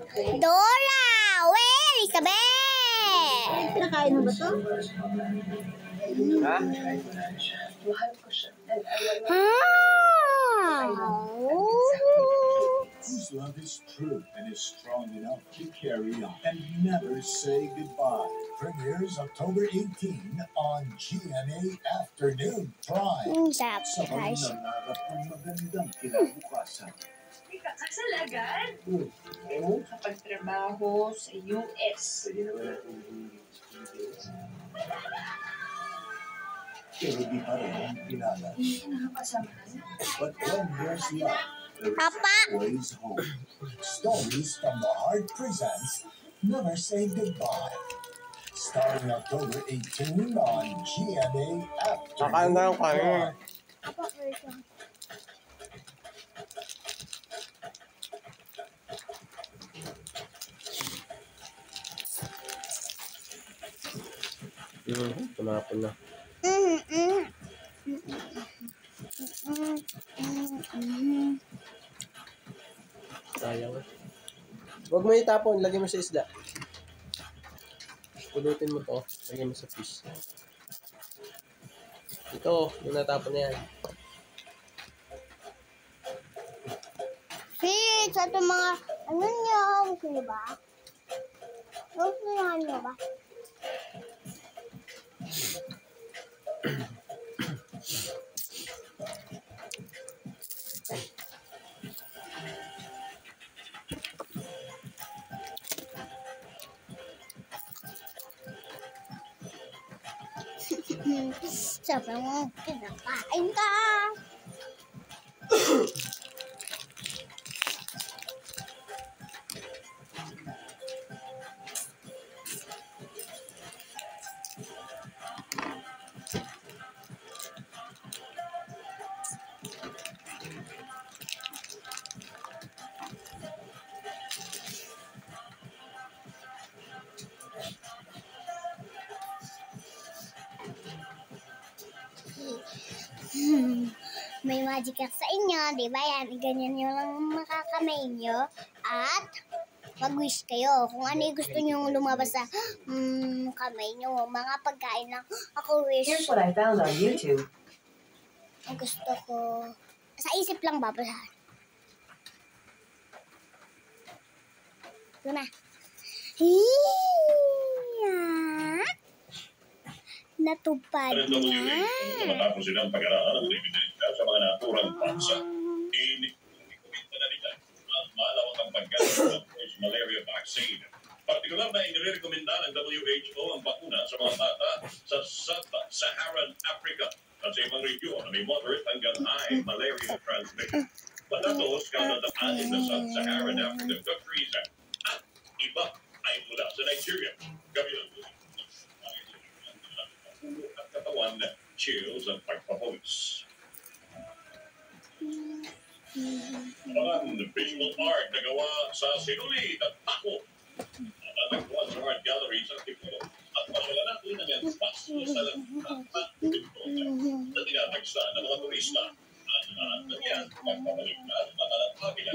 Dora! Where is the bed? Pinakain mo ba ito? Ha? Whose love is true and is strong enough to carry on and never say goodbye. Premieres October 18 on GMA Afternoon Prime. Sarap Sa guys. nangarap ng magandang kinabukasan. Ikakasal agad? Oo, kapag trabaho sa US. Pwede naman natin pero di pa rin ang kilala. But when there's love, there is always hope. Stories from the Heart presents Never Say Goodbye. Starting October 18 on GMA Afternoon Prime. Tumapon na. Sayang. Huwag mo itapon, lagay mo sa isda. Pulutin mo to, lagay mo sa fish. Ito, yung natapon na yan. Fish, ito mga, ano niyo? Gusto niyo ba? Gusto niyo ba? Sabi mo, kinakain ka. May magic sa inyo, di ba yan? Ganyan nyo lang makakamay nyo at mag-wish kayo kung ano yung gusto nyo lumabas sa kamay nyo. Mga pagkain lang. Ako wish. Here's what I found on YouTube. Ang gusto ko. Sa isip lang babasahan. Ito na. Natupad na. Matapos silang pag-aralan ng ebidensya sa mga naturang bansa, inikomita na nila ang malawak ang paggamit ng malaria vaccine. Partikular na inirekomenda ng WHO ang bakuna sa mga bata sa Sub-Saharan Africa at sa ibang region na may moderate hanggang high malaria transmission. Matatos kaunadaanin na Sub-Saharan African countries at iba ay mula sa Nigeria. Kabilang at katawan, chills at pagpapawis. Ang visual art na gawa sa sinulit at tako at naggawa sa art gallery sa Tipulo at maswala natin ng yan pasto sa na tinatagsan ng mga turista at lahat na yan magpapalik na at matalapagin.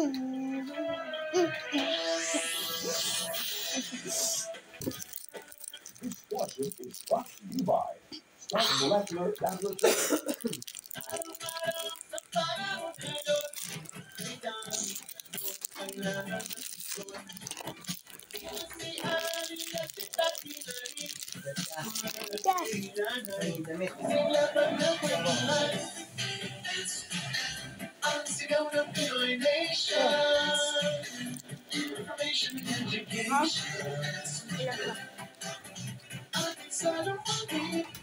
This portion is brought to you by Stark Molecular Laboratory. Huh?